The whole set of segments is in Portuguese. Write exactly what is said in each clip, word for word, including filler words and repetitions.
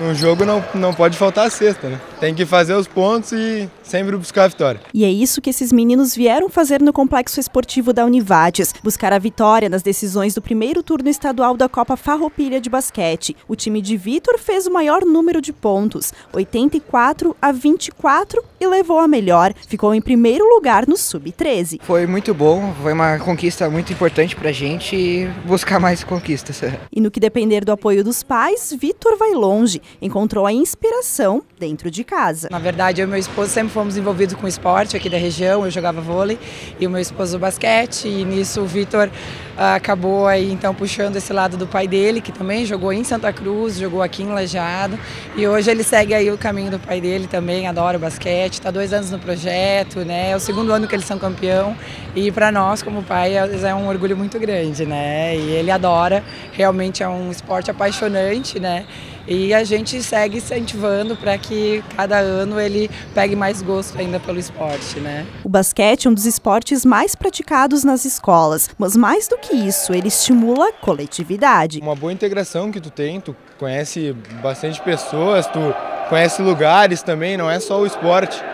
No jogo não, não pode faltar a cesta, né? Tem que fazer os pontos e sempre buscar a vitória. E é isso que esses meninos vieram fazer no Complexo Esportivo da Univades, buscar a vitória nas decisões do primeiro turno estadual da Copa Farroupilha de basquete. O time de Vitor fez o maior número de pontos, oitenta e quatro a vinte e quatro, e levou a melhor. Ficou em primeiro lugar no sub treze. Foi muito bom, foi uma conquista muito importante pra gente e buscar mais conquistas. E no que depender do apoio dos pais, Vitor vai longe. Encontrou a inspiração dentro de casa. Na verdade, eu e meu esposo sempre fomos envolvidos com esporte aqui da região. Eu jogava vôlei e o meu esposo basquete. E nisso o Vitor uh, acabou aí então puxando esse lado do pai dele, que também jogou em Santa Cruz, jogou aqui em Lajeado. E hoje ele segue aí o caminho do pai dele também, adora o basquete. Está dois anos no projeto, né? É o segundo ano que eles são campeão. E para nós, como pai, é um orgulho muito grande, né? E ele adora, realmente é um esporte apaixonante, né? E a gente segue incentivando para que cada ano ele pegue mais gosto ainda pelo esporte, né? O basquete é um dos esportes mais praticados nas escolas, mas mais do que isso, ele estimula a coletividade. Uma boa integração que tu tem, tu conhece bastante pessoas, tu conhece lugares também, não é só o esporte,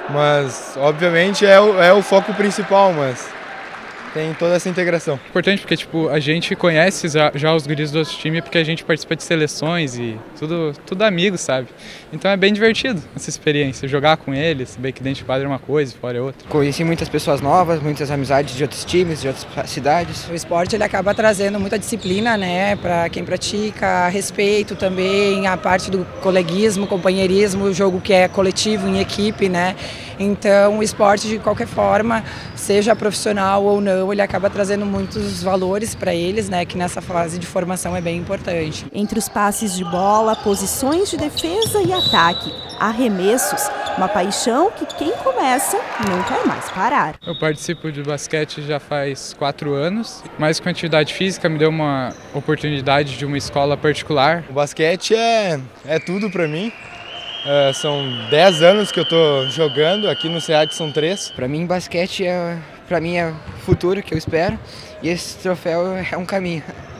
mas obviamente é o, é o foco principal, mas tem toda essa integração. Importante porque tipo, a gente conhece já, já os guris do outro time porque a gente participa de seleções e tudo, tudo amigo, sabe? Então é bem divertido essa experiência, jogar com eles, saber que dentro de quadra é uma coisa e fora é outra. Conheci muitas pessoas novas, muitas amizades de outros times, de outras cidades. O esporte ele acaba trazendo muita disciplina, né, para quem pratica, respeito também, a parte do coleguismo, companheirismo, o jogo que é coletivo, em equipe, né? Então o esporte de qualquer forma, seja profissional ou não, ele acaba trazendo muitos valores para eles, né, que nessa fase de formação é bem importante. Entre os passes de bola, posições de defesa e ataque, arremessos, uma paixão que quem começa não quer mais parar. Eu participo de basquete já faz quatro anos, mas com atividade física me deu uma oportunidade de uma escola particular. O basquete é, é tudo para mim. Uh, são dez anos que eu tô jogando, aqui no SEAD são três. Para mim, basquete é, para mim é o futuro que eu espero e esse troféu é um caminho.